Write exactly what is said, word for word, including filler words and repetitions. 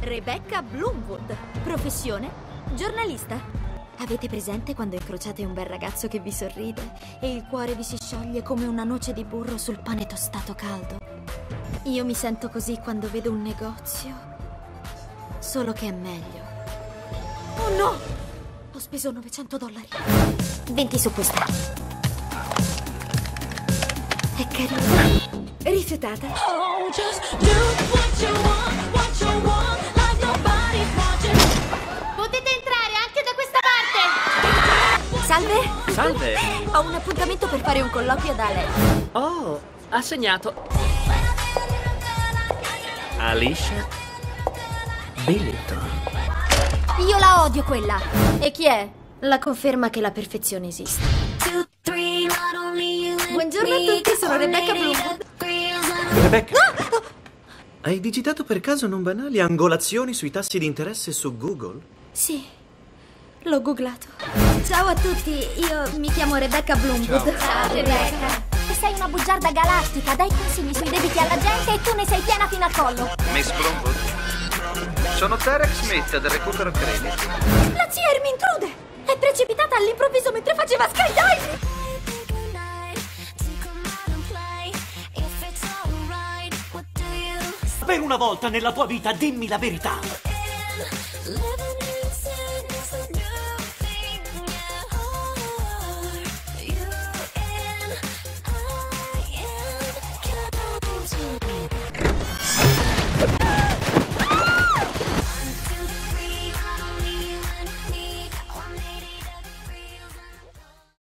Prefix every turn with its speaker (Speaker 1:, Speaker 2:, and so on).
Speaker 1: Rebecca Bloomwood. Professione? Giornalista. Avete presente quando incrociate un bel ragazzo che vi sorride e il cuore vi si scioglie come una noce di burro sul pane tostato caldo? Io mi sento così quando vedo un negozio, solo che è meglio. Oh no! Ho speso novecento dollari. venti su questa. È carina. Rifiutata. Oh, just do what you want, what you want, like nobody's watching. Potete entrare anche da questa parte. Salve.
Speaker 2: Salve.
Speaker 1: Ho un appuntamento per fare un colloquio da lei.
Speaker 2: Oh, ha segnato. Alicia Billington.
Speaker 1: Io la odio quella. E chi è? La conferma che la perfezione esiste. Buongiorno a tutti, sono Rebecca Bloomwood.
Speaker 2: Rebecca?
Speaker 1: No!
Speaker 3: Hai digitato per caso non banali angolazioni sui tassi di interesse su Google?
Speaker 1: Sì, l'ho googlato. Ciao a tutti, io mi chiamo Rebecca Bloomwood. Ciao, Ciao Rebecca. Sei una bugiarda galattica, dai consigli sui debiti alla gente e tu ne sei piena fino al collo.
Speaker 4: Miss Bloomwood, sono Tarek Smith del Recupero Credit.
Speaker 1: La zia Ermintrude è precipitata all'improvviso mentre faceva skydiving.
Speaker 5: Per una volta nella tua vita dimmi la verità.